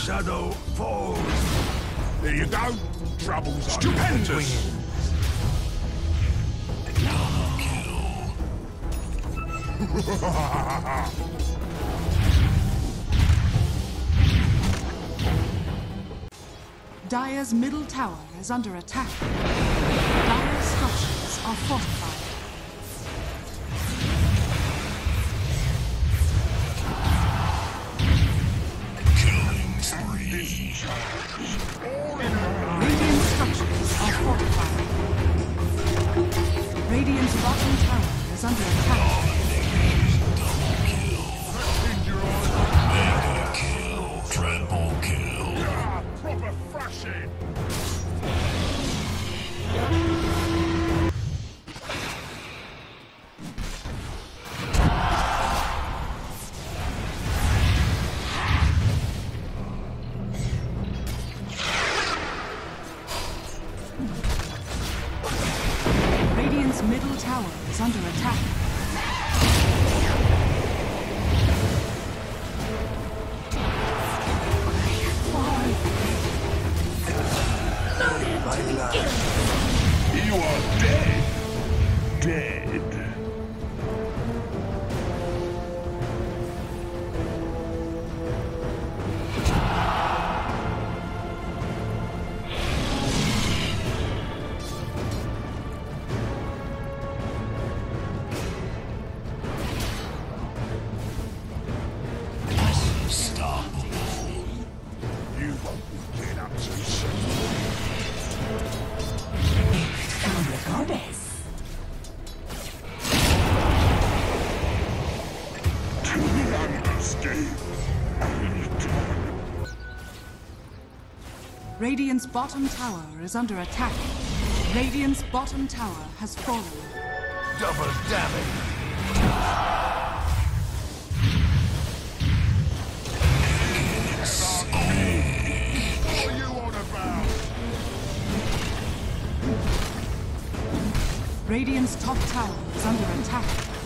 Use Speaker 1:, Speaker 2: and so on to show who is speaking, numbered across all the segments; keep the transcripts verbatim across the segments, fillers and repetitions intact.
Speaker 1: shadow falls.
Speaker 2: There you go. Trouble's on.
Speaker 1: Stupendous!
Speaker 3: Dire's middle tower is under attack. Dire's structures are fortified.
Speaker 4: Killing spree.
Speaker 3: Radiant structures are fortified. Radiant's bottom tower is under attack.
Speaker 4: Mega kill. Triple kill.
Speaker 2: Ah, proper thrashing.
Speaker 3: Radiant's middle tower is under attack.
Speaker 2: You are dead. Dead.
Speaker 4: Unstoppable.
Speaker 2: You won't be getting up too soon. To the underscape.
Speaker 3: Radiant's bottom tower is under attack. Radiant's bottom tower has fallen.
Speaker 1: Double damage.
Speaker 2: What are you on about?
Speaker 3: Radiant's top tower is under attack.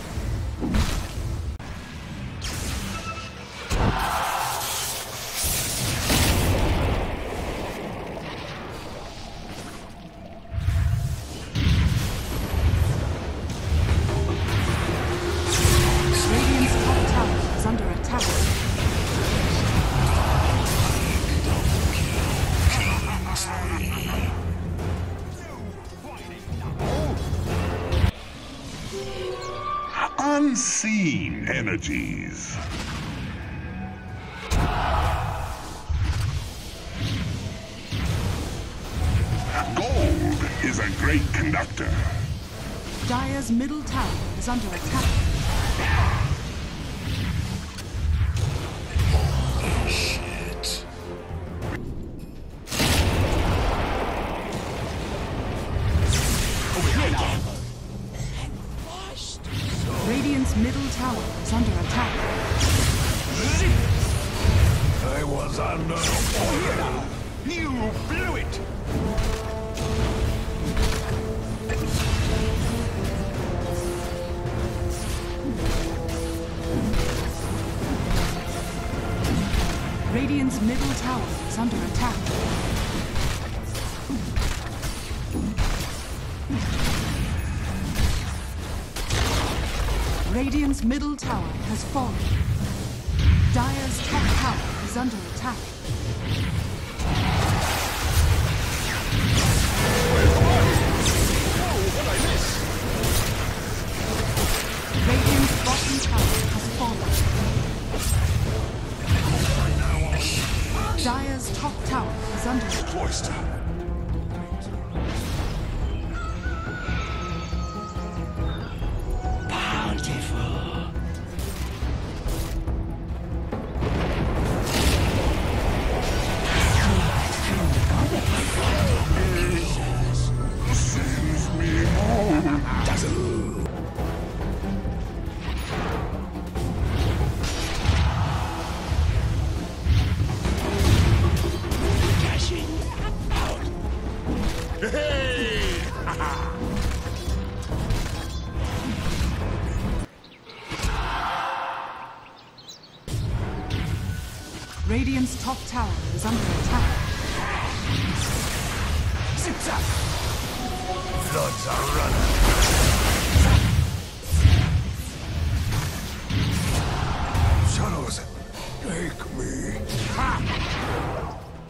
Speaker 3: Radiant's top tower is under attack.
Speaker 2: Unseen energies. Gold is a great conductor.
Speaker 3: Dire's middle tower is under attack.
Speaker 4: Shit.
Speaker 3: Radiant's middle tower is under attack.
Speaker 1: I was under fire.
Speaker 2: You blew it.
Speaker 3: Radiant's middle tower is under attack. Radiant's middle tower has fallen. Dire's top tower is under attack. Radiant's bottom tower has fallen. Dire's top tower is under attack.
Speaker 1: Cloister.
Speaker 2: Sends me home.
Speaker 4: Cashing out.
Speaker 3: Radiant's top tower is under attack.
Speaker 1: Zip-zap! Floods are running. Shadows, take me. Ha!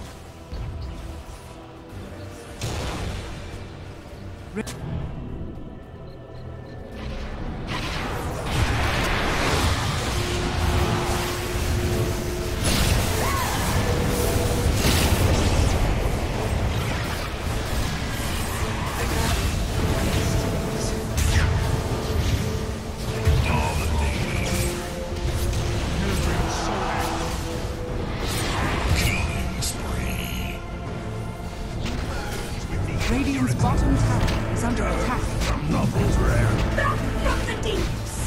Speaker 3: Radiant's bottom tower is under attack.
Speaker 1: Nothing's rare.
Speaker 5: From the deeps.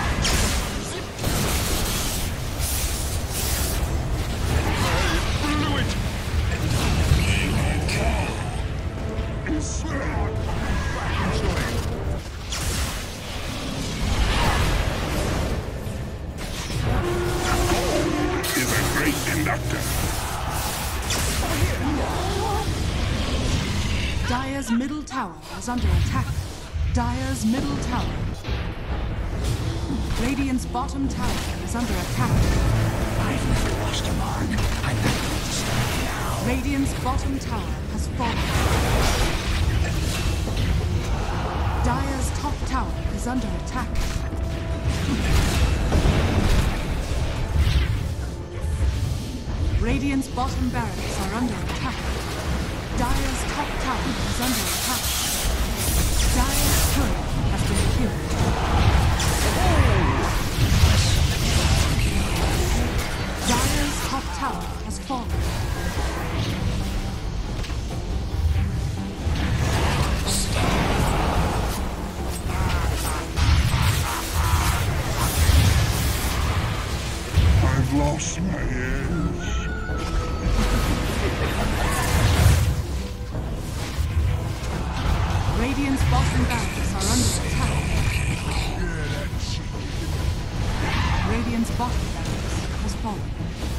Speaker 2: Is a great conductor.
Speaker 3: Dire's middle tower is under attack. Dire's middle tower. Radiant's bottom tower is under attack.
Speaker 1: I've lost a mark. I'm not going to stop now.
Speaker 3: Radiant's bottom tower has fallen. Dire's top tower is under attack. Radiant's bottom barracks are under attack. Dire's top tower is under attack. Dire's turret has been killed. Dire's top tower has fallen.
Speaker 2: I've lost my edge.
Speaker 3: Radiant's bottom barracks are under attack. Radiant's bottom barracks has fallen.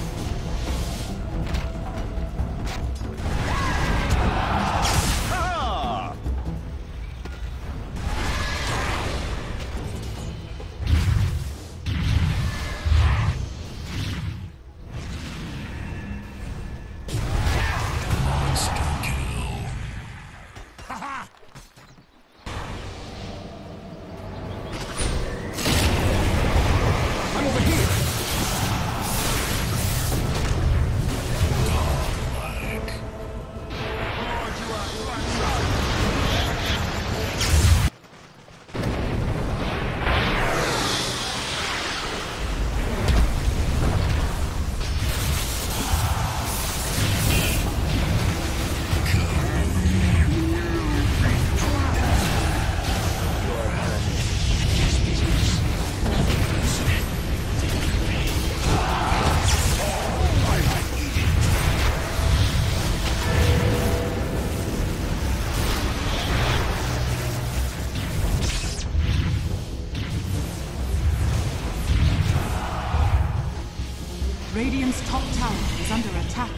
Speaker 3: Radiant's top tower is under attack.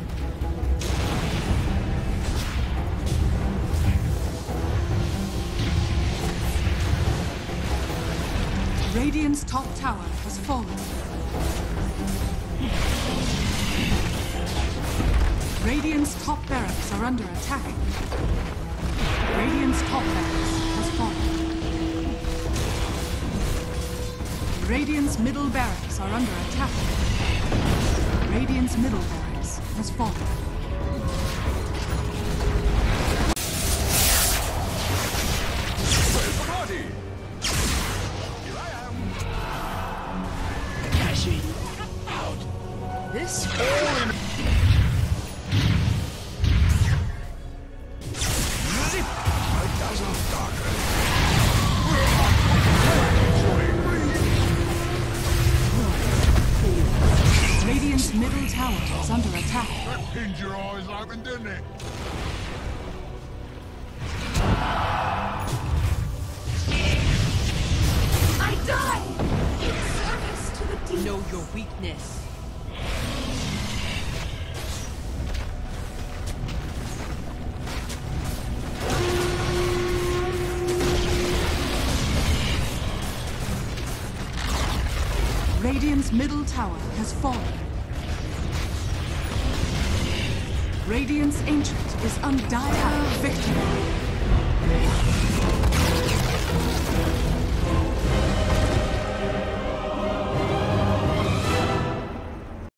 Speaker 3: Radiant's top tower has fallen. Radiant's top barracks are under attack. Radiant's top barracks has fallen. Radiant's middle barracks are under attack. Radiant's middle barracks has fallen.
Speaker 1: Where's the party? Here I am. Dashing out.
Speaker 5: This
Speaker 1: All in. Zip! I dazzle darker.
Speaker 3: Radiant's middle tower is under attack.
Speaker 1: That pinned your eyes open, didn't it?
Speaker 5: I die! In service to the deep.
Speaker 6: Know your weakness.
Speaker 3: Radiant's middle tower has fallen. Radiant's ancient is under dire victory.